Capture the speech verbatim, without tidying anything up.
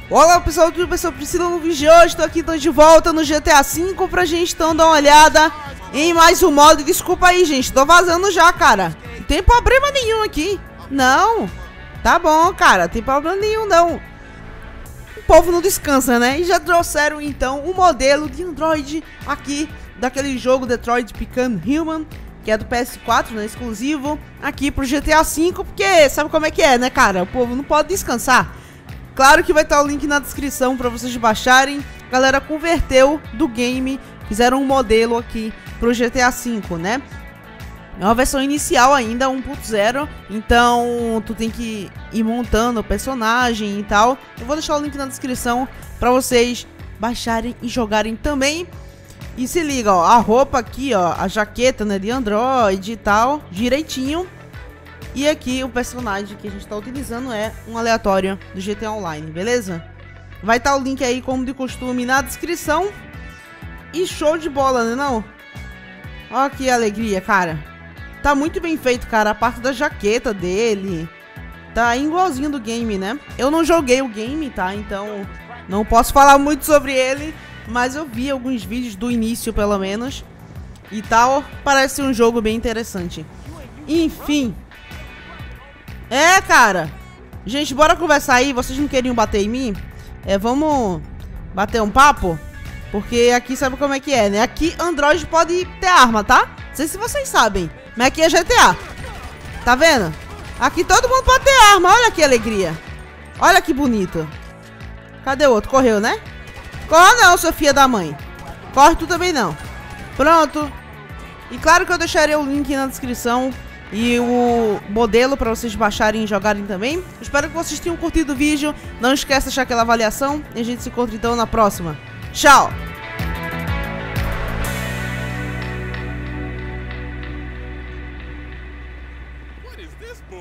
Olá pessoal, tudo bem? Eu sou Priscila no vídeo de hoje, estou aqui tô de volta no G T A cinco pra gente então dar uma olhada em mais um modo. Desculpa aí gente, tô vazando já, cara. Não tem problema nenhum aqui. Não, tá bom, cara, não tem problema nenhum não. O povo não descansa, né? E já trouxeram então o modelo de Android aqui daquele jogo Detroit Become Human, que é do P S quatro, né, exclusivo, aqui pro G T A cinco, porque sabe como é que é, né, cara? O povo não pode descansar. Claro que vai estar o link na descrição para vocês baixarem. A galera converteu do game, fizeram um modelo aqui pro G T A cinco, né? É uma versão inicial ainda, um ponto zero, então tu tem que ir montando o personagem e tal. Eu vou deixar o link na descrição para vocês baixarem e jogarem também. E se liga, ó, a roupa aqui, ó, a jaqueta, né, de Android e tal, direitinho. E aqui o personagem que a gente tá utilizando é um aleatório do G T A Online, beleza? Vai estar o link aí, como de costume, na descrição. E show de bola, né não? Ó que alegria, cara. Tá muito bem feito, cara, a parte da jaqueta dele. Tá igualzinho do game, né? Eu não joguei o game, tá? Então não posso falar muito sobre ele, mas eu vi alguns vídeos do início, pelo menos. E tal, parece um jogo bem interessante. Enfim. É, cara. Gente, bora conversar aí. Vocês não queriam bater em mim? É, vamos bater um papo? Porque aqui sabe como é que é, né? Aqui Android pode ter arma, tá? Não sei se vocês sabem, mas aqui é G T A. Tá vendo? Aqui todo mundo pode ter arma. Olha que alegria. Olha que bonito. Cadê o outro? Correu, né? Corre não, sua filha da mãe. Corre tu também não. Pronto. E claro que eu deixarei o link na descrição e o modelo para vocês baixarem e jogarem também. Espero que vocês tenham curtido o vídeo. Não esqueça de deixar aquela avaliação. E a gente se encontra então na próxima. Tchau!